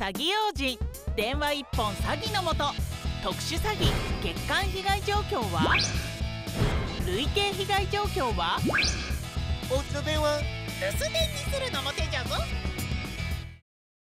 詐欺用心電話一本詐欺のもと特殊詐欺月間被害状況は累計被害状況はおうちの電話留守電